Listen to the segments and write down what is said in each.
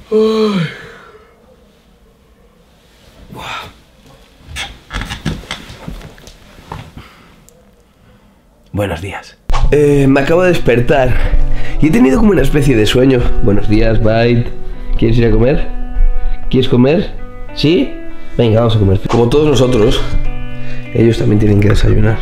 Wow. Buenos días. Me acabo de despertar y he tenido como una especie de sueño. Buenos días, Byte. ¿Quieres ir a comer? ¿Quieres comer? ¿Sí? Venga, vamos a comer. Como todos nosotros, ellos también tienen que desayunar.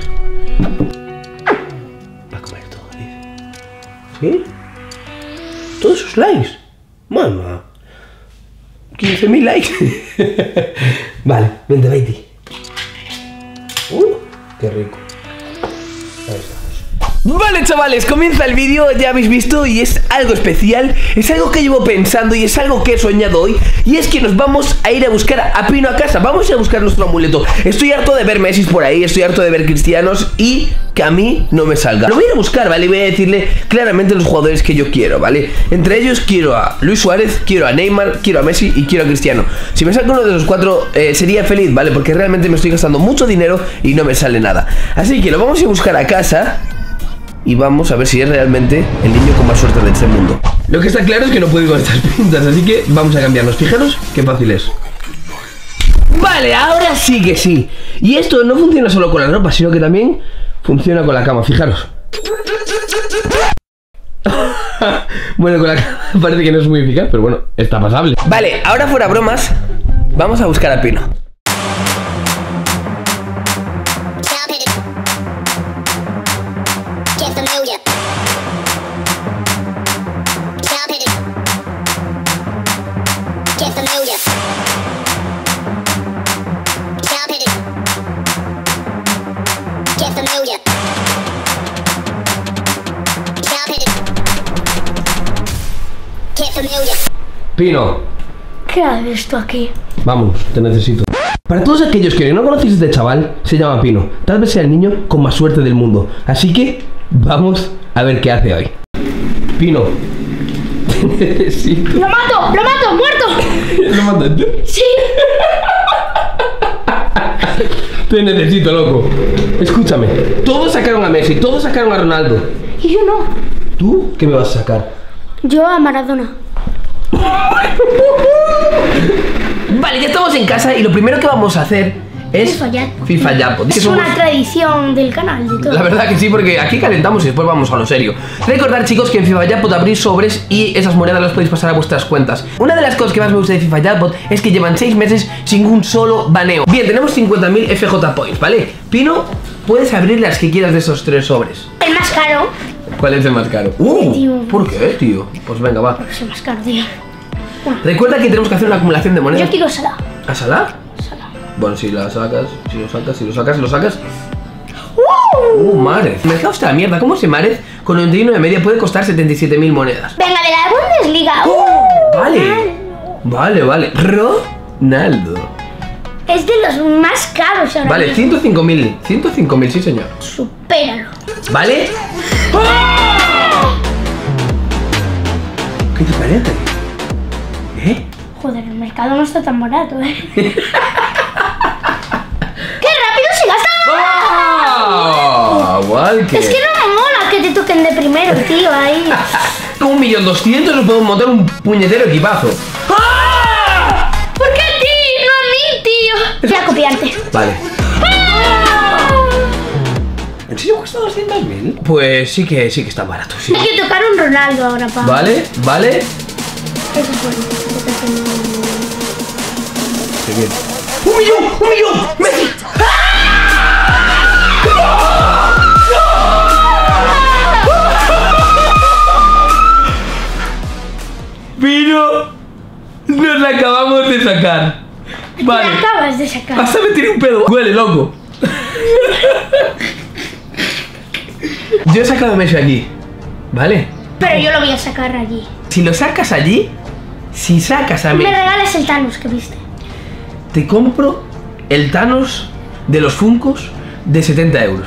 Va a comer todo, dice. ¿Sí? ¿Todos esos likes? Mamá. 15.000 likes. Vale, vente, Byte. Qué rico. Ahí estamos. Vale, chavales, comienza el vídeo, ya habéis visto, y es algo especial, es algo que llevo pensando y es algo que he soñado hoy, y es que nos vamos a ir a buscar a Pino a casa, vamos a ir a buscar nuestro amuleto. Estoy harto de ver Messi por ahí, estoy harto de ver cristianos y que a mí no me salga. Lo voy a ir a buscar, ¿vale? Y voy a decirle claramente los jugadores que yo quiero, ¿vale? Entre ellos quiero a Luis Suárez, quiero a Neymar, quiero a Messi y quiero a Cristiano. Si me saca uno de los cuatro, sería feliz, ¿vale? Porque realmente me estoy gastando mucho dinero y no me sale nada. Así que lo vamos a ir a buscar a casa y vamos a ver si es realmente el niño con más suerte de este mundo. Lo que está claro es que no puedo ir con estas pintas, así que vamos a cambiarnos. Fijaros qué fácil es. Vale, ahora sí que sí. Y esto no funciona solo con la ropa, sino que también funciona con la cama, fijaros. Bueno, con la cama parece que no es muy eficaz, pero bueno, está pasable. Vale, ahora fuera bromas, vamos a buscar a Pino. Pino, ¿qué haces tú aquí? Vamos, te necesito. Para todos aquellos que no conocéis a este chaval, se llama Pino. Tal vez sea el niño con más suerte del mundo. Así que vamos a ver qué hace hoy. Pino, te necesito. ¡Lo mato! ¡Muerto! ¿Lo mataste? Sí. Te necesito, loco. Escúchame, todos sacaron a Messi, todos sacaron a Ronaldo. Y yo no. ¿Tú qué me vas a sacar? Yo a Maradona. Vale, ya estamos en casa y lo primero que vamos a hacer es FIFA Jackpot. Es una tradición del canal de todo. La verdad que sí, porque aquí calentamos y después vamos a lo serio. Recordad, chicos, que en FIFA Jackpot abrís sobres y esas monedas las podéis pasar a vuestras cuentas. Una de las cosas que más me gusta de FIFA Jackpot es que llevan 6 meses sin un solo baneo. Bien, tenemos 50.000 FJ Points, ¿vale? Pino, puedes abrir las que quieras de esos 3 sobres. El más caro. ¿Cuál es el más caro? ¿Por qué, tío? Pues venga, va. Porque es el más caro, tío. Recuerda que tenemos que hacer una acumulación de monedas. Yo quiero Salah. ¿A Salah? Salah. Bueno, si lo sacas. Márez. Me cago esta mierda. ¿Cómo ese Márez con 91 de media puede costar 77.000 monedas? Venga, de la Bundesliga. Vale. Ronaldo. Es de los más caros ahora. Vale, 105.000. 105.000, sí, señor. Supéralo. ¿Vale? ¿Qué te parece? Joder, el mercado no está tan barato, ¡Qué rápido se gasta! Walker. Es que no me mola que te toquen de primero, tío, ahí. Con 1.200.000 nos podemos montar un puñetero equipazo. ¿Por qué a ti? No a mí, tío. Voy a copiarte. Vale. ¿En serio cuesta 200.000? Pues sí que está barato, sí. Hay que tocar un Ronaldo ahora, pa. Vale. Eso es bueno. Qué bien. ¡Un millón! ¡Messi! ¡Pino! Nos la acabamos de sacar. Vale. La acabas de sacar. Hasta me tiré un pedo. Huele, loco. Yo he sacado a Messi aquí, ¿vale? Pero yo lo voy a sacar allí. Si lo sacas allí, si sacas a Messi, me regalas el Thanos que viste. Te compro el Thanos de los Funkos de 70 euros.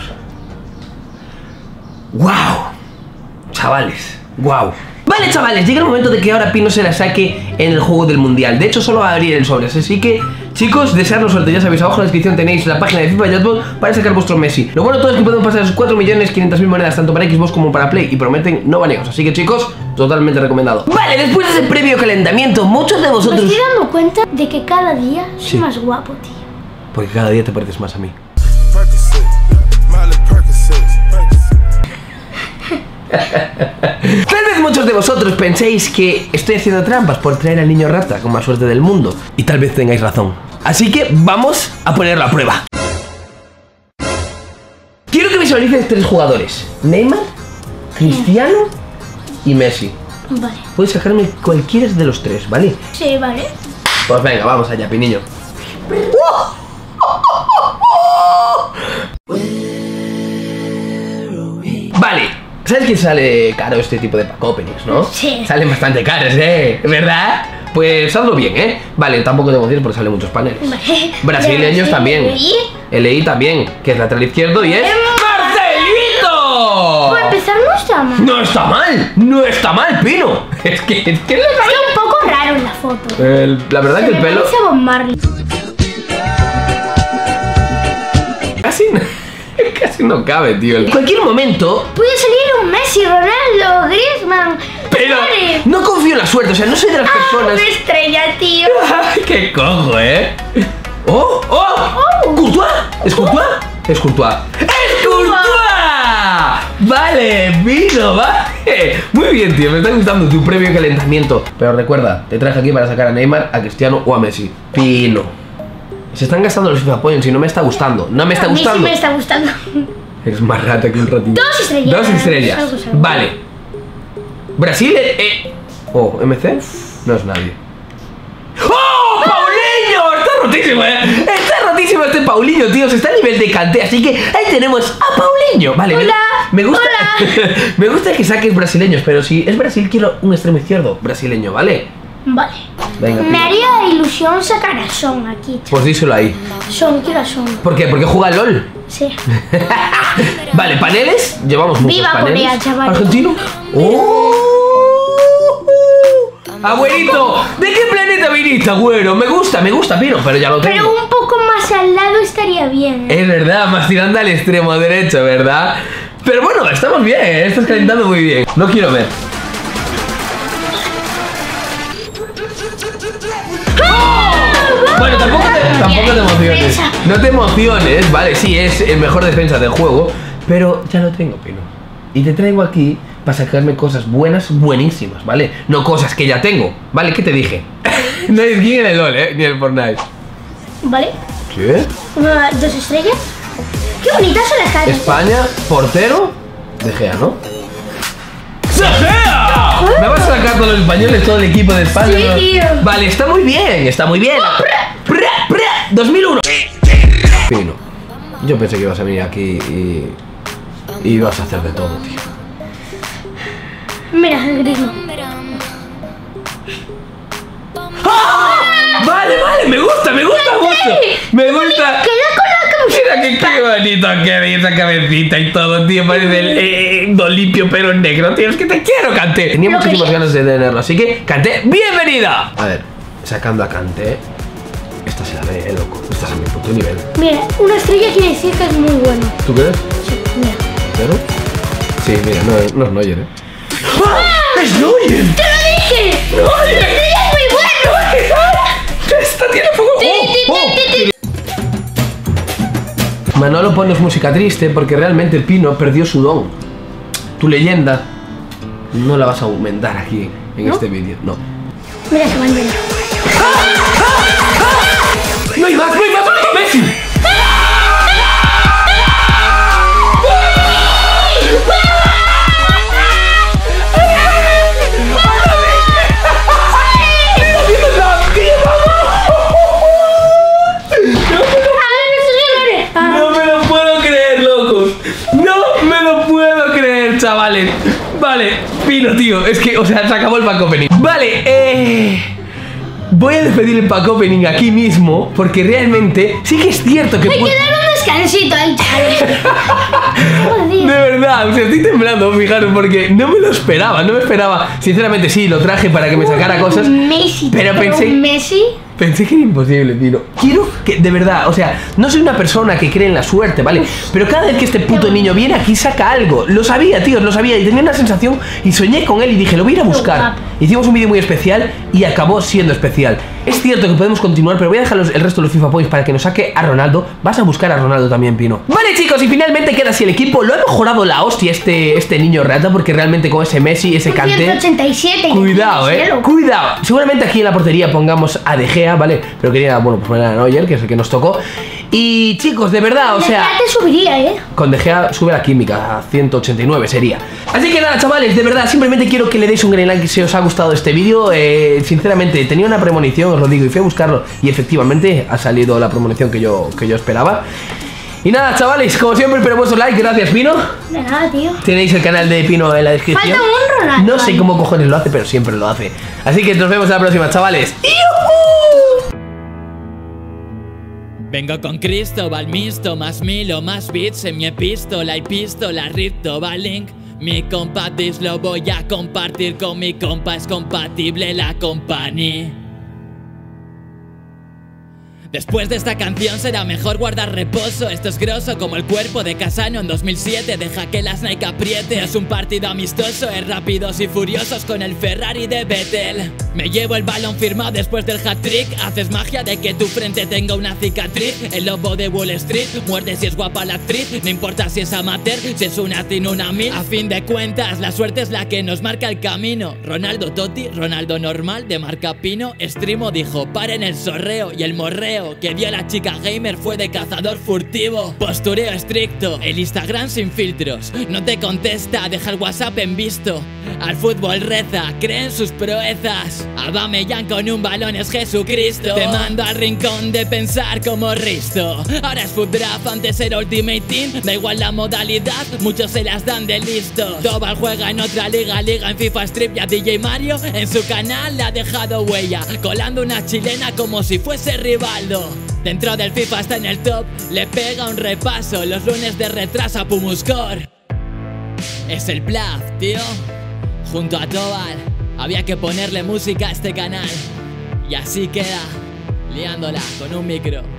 ¡Wow! Chavales, ¡wow! Vale, chavales, llega el momento de que ahora Pino se la saque en el juego del mundial. De hecho, solo va a abrir el sobre. Así que, Chicos, desearnos suerte, ya sabéis, abajo en la descripción tenéis la página de FIFA Jackpot para sacar vuestro Messi. Lo bueno todo es que podemos pasar esos 4.500.000 monedas tanto para Xbox como para Play y prometen no baneos, así que chicos, totalmente recomendado. Vale, después de ese previo calentamiento, muchos de vosotros... Me estoy dando cuenta de que cada día soy más guapo, tío. Porque cada día te pareces más a mí. Tal vez muchos de vosotros penséis que estoy haciendo trampas por traer al niño rata con más suerte del mundo. Y tal vez tengáis razón. Así que vamos a ponerlo a prueba. Quiero que visualices 3 jugadores: Neymar, Cristiano y Messi. Vale. Puedes sacarme cualquiera de los 3, ¿vale? Sí, vale. Pues venga, vamos allá, piniño. Vale. ¿Sabes que sale caro este tipo de pack openings, no? Sí. Salen bastante caros, ¿verdad? Pues hazlo bien, ¿eh? Vale, tampoco te decir porque salen muchos paneles. Vale. Brasileños también. LI también, que es lateral izquierdo y es... ¡Marcelito! Para empezar no está mal. ¡No está mal! ¡No está mal, Pino! Es que Está un poco raro en la foto. la verdad que el pelo... Parece a Bob Marley. Casi no cabe, tío. En cualquier momento... Puede salir un Messi, Ronaldo, Griezmann. Pero no confío en la suerte, o sea, no soy de las personas... Una estrella, tío. ¡Ay, qué cojo, eh! ¡Oh! ¡Oh! ¡Courtois! ¿Es Courtois? Es Courtois. ¡Es Courtois! Vale, vino, vale. Muy bien, tío, me está gustando tu previo calentamiento. Pero recuerda, te traje aquí para sacar a Neymar, a Cristiano o a Messi. Pino. Se están gastando los FIFA Points y no me está gustando. No me está gustando. A mí sí me está gustando. Eres más rata que un ratito. 2 estrellas. 2 estrellas. Algo. Vale. Brasil, Oh, MC. No es nadie. ¡Oh! ¡Paulinho! Está rotísimo, Está rotísimo este Paulinho, tío. Se está a nivel de Kanté. Así que ahí tenemos a Paulinho. Vale. Hola. Me gusta. Hola. Me gusta que saques brasileños, pero si es Brasil, quiero un extremo izquierdo brasileño, ¿vale? Vale. Venga, me haría ilusión sacar a Son aquí. Pues díselo ahí. Son, quiero a Son. ¿Por qué? ¿Porque juega al LOL? Sí. Vale, paneles. Llevamos muchos Viva paneles. Corea, chaval. Argentino. ¡Oh! Abuelito, ¿de qué planeta viniste, güero? Me gusta, Pino, pero ya lo tengo. Pero un poco más al lado estaría bien. Es verdad, más tirando al extremo derecho, ¿verdad? Pero bueno, estamos bien, estás calentando muy bien. No quiero ver. Bueno, tampoco te emociones. No te emociones, vale, sí, es el mejor defensa del juego, pero ya lo tengo, Pino. Y te traigo aquí para sacarme cosas buenas, buenísimas, ¿vale? No cosas que ya tengo, ¿vale? ¿Qué te dije? No hay skin en el LOL, ni en el Fortnite. ¿Vale? ¿Qué? 2 estrellas. Qué bonitas son las caras. España, portero, De Gea, ¿no? ¡De Gea! ¿Me vas a sacar todos los españoles, todo el equipo de España? Sí, ¿no? tío. Vale, está muy bien, está muy bien. 2001. Pino, yo pensé que ibas a venir aquí y ibas a hacer de todo, tío. Mira, el grito. ¡Ah! Vale, me gusta mucho. Me gusta. Queda con la Mira que qué bonito que ve esa cabecita y todo, tío. Parece el limpio pero negro, tío. Es que te quiero, Kanté. Tenía muchísimas ganas de tenerlo, así que, Kanté, bienvenida. A ver, sacando a Kanté. Esta se la ve, loco. Estás a mi puto nivel. Mira, una estrella quiere decir que es muy bueno. ¿Tú crees? Sí, mira. ¿Pero? Sí, mira, no es Neuer, ¡Ah! ¡Es Neuer! ¡Te lo dije! ¡La estrella es muy buena! ¡Esta tiene fuego! Manolo, pones música triste porque realmente Pino perdió su don. Tu leyenda no la vas a aumentar aquí en este vídeo, no. Mira que bandera. ¡No hay más! ¡Messi! No me lo puedo creer, locos. No me lo puedo creer, chavales. Vale, Pino, tío. Es que, o sea, se acabó el pack opening. Vale, voy a despedir el pack opening aquí mismo, porque realmente sí que es cierto que... Hay que dar un descansito al chale. De verdad. verdad, o sea, estoy temblando, fijaros, porque no me lo esperaba, no me esperaba. Sinceramente sí, lo traje para que me sacara cosas. Messi, pero pensé que era imposible, tío. Quiero que, de verdad, o sea, no soy una persona que cree en la suerte, ¿vale? Pero cada vez que este puto niño viene aquí saca algo. Lo sabía, tío, lo sabía. Y tenía una sensación y soñé con él y dije, lo voy a ir a buscar. Hicimos un vídeo muy especial y acabó siendo especial. Es cierto que podemos continuar, pero voy a dejar el resto de los FIFA Points para que nos saque a Ronaldo. Vas a buscar a Ronaldo también, Pino. Vale, chicos, y finalmente queda así el equipo. Lo ha mejorado la hostia este niño rata, porque realmente con ese Messi, ese Kanté... 187. Cuidado, cuidado. Seguramente aquí en la portería pongamos a De Gea, ¿vale? Pero quería, bueno, pues poner a Neuer, que es el que nos tocó. Y chicos, de verdad, o sea... De Gea te subiría, Con De Gea sube la química a 189 sería. Así que nada, chavales, de verdad, simplemente quiero que le deis un gran like si os ha gustado este vídeo. Sinceramente, tenía una premonición, os lo digo, y fui a buscarlo. Y efectivamente ha salido la premonición que yo esperaba. Y nada, chavales, como siempre, espero vuestro like. Gracias, Pino. De nada, tío. Tenéis el canal de Pino en la descripción. Falta un Ronaldo. No sé cómo cojones lo hace, pero siempre lo hace. Así que nos vemos en la próxima, chavales. Vengo con Cristóbal Misto, más Milo, más beats en mi epístola y pistola, Ripto, Link. Mi compa Dis lo voy a compartir con mi compa, es compatible la company. Después de esta canción será mejor guardar reposo. Esto es grosso como el cuerpo de Casano en 2007. Deja que las Nike apriete. Es un partido amistoso, es rápidos y furiosos con el Ferrari de Vettel. Me llevo el balón firmado después del hat-trick. Haces magia de que tu frente tenga una cicatriz. El lobo de Wall Street muerde si es guapa la actriz. No importa si es amateur, si es una tin, una mil. A fin de cuentas, la suerte es la que nos marca el camino. Ronaldo Totti, Ronaldo normal de marca Pino. Extremo dijo, paren el sorreo y el morreo que dio la chica gamer fue de cazador furtivo. Postureo estricto, el Instagram sin filtros. No te contesta, deja el WhatsApp en visto. Al fútbol reza, cree en sus proezas. Aubameyang con un balón es Jesucristo. Te mando al rincón de pensar como Risto. Ahora es Foot Draft, antes era Ultimate Team. Da igual la modalidad, muchos se las dan de listos. Tobal juega en otra liga en FIFA Strip. Y a DJ Mario en su canal le ha dejado huella, colando una chilena como si fuese Rivaldo. Dentro del FIFA está en el top, le pega un repaso. Los lunes de retraso a Pumuscore. Es el Bluff, tío. Junto a Tobal, había que ponerle música a este canal. Y así queda, liándola con un micro.